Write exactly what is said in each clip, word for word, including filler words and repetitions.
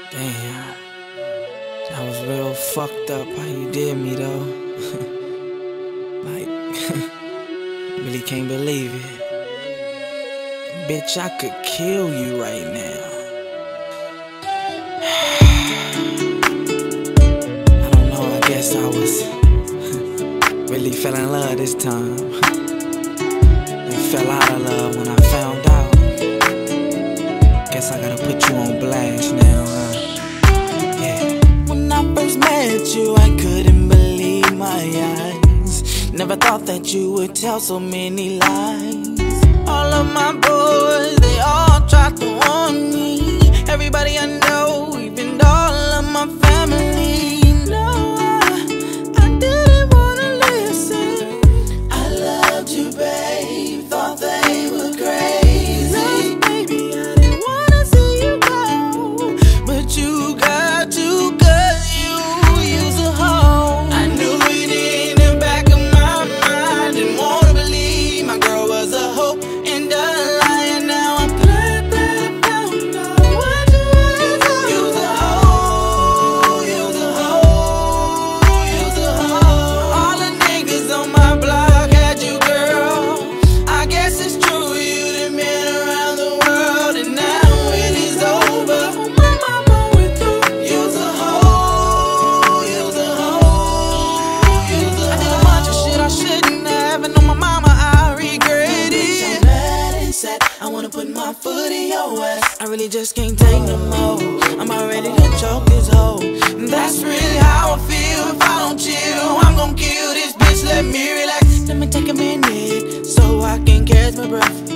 Damn, that was real fucked up how you did me though. Like, really can't believe it. Bitch, I could kill you right now. I don't know, I guess I was really fell in love this time. And fell out of love when I found out. Guess I gotta put you on blast now, huh? Yeah. When I first met you, I couldn't believe my eyes. Never thought that you would tell so many lies. All of my boys, they all tried to warn me. Everybody I know, even all of my family. No, I, I didn't wanna listen. I loved you, babe, thought they were crazy. No, baby, I didn't wanna see you go, but you got to, cause you use a hoe. I knew it in the back of my mind, didn't wanna believe my girl was a hoe. I wanna put my foot in your ass. I really just can't take no more. I'm already to choke this hoe. That's really how I feel. If I don't chill, I'm gon' kill this bitch. Let me relax. Let me take a minute so I can catch my breath.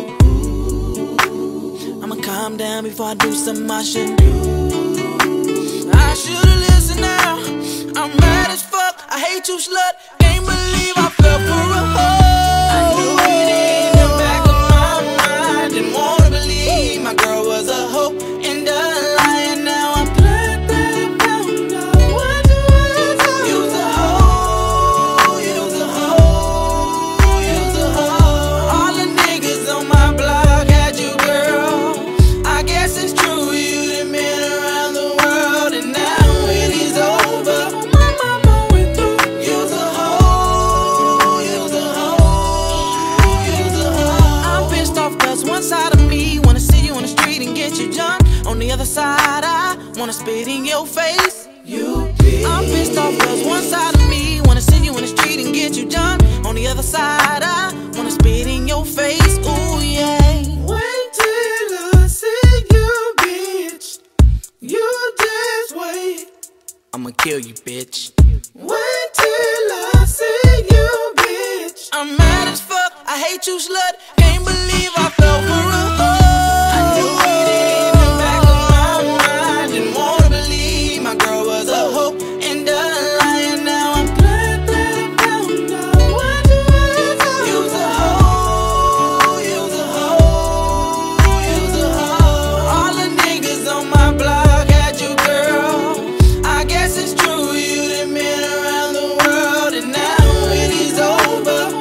I'ma calm down before I do something I shouldn't do. I should've listened now. I'm mad as fuck. I hate you, slut. Can't believe I fell for a hoe. I knew it in the back of didn't wanna believe my girl was a hoe and a liar. Now I'm glad that I found out what you was. You's a hoe, you's a hoe, you's a hoe. All the niggas on my block had you, girl. I guess it's true, you done been around the world, and now it is over. My mama went through. You's a hoe, you's a hoe, you's a hoe. I'm pissed off cause one side of me wanna see you on the street and get you jumped. On the other side, I wanna spit in your face. You bitch. I'm pissed off cause one side of me wanna see you on the street and get you jumped. On the other side, I wanna spit in your face. Ooh, yeah. Wait till I see you, bitch. You just wait. I'ma kill you, bitch. Wait till I see you, bitch. I'm mad as fuck. I hate you, slut. Can't believe I fell for a hoe. I knew it in the back of my mind. Didn't wanna believe my girl was a hoe and a liar. Now I'm glad that I found out what you was. You's a hoe, you's a hoe, you's a hoe. All the niggas on my block had you, girl. I guess it's true, you done been around the world, and now it is over.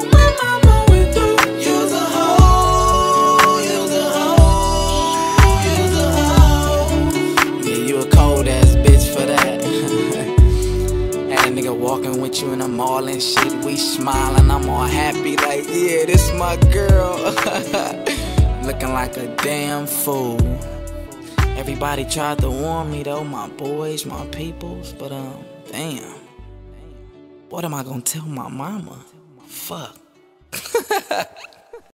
Walking with you and I'm all in shit. We smiling, I'm all happy like, yeah, this my girl. Looking like a damn fool. Everybody tried to warn me though, my boys, my peoples. But um, damn, what am I gonna tell my mama? Fuck.